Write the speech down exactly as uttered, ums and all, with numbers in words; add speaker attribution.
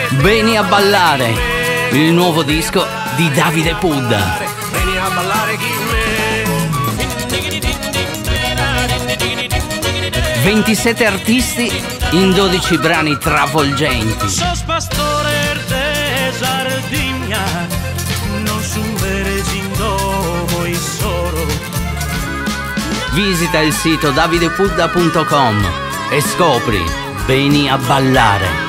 Speaker 1: Vieni a ballare, il nuovo disco di Davide Pudda.
Speaker 2: Vieni a ballare con me.
Speaker 1: ventisette artisti in dodici brani travolgenti.
Speaker 2: Sos pastor de Sardigna, non submergindo voi solo.
Speaker 1: Visita il sito davide pudda punto com e scopri Vieni a ballare.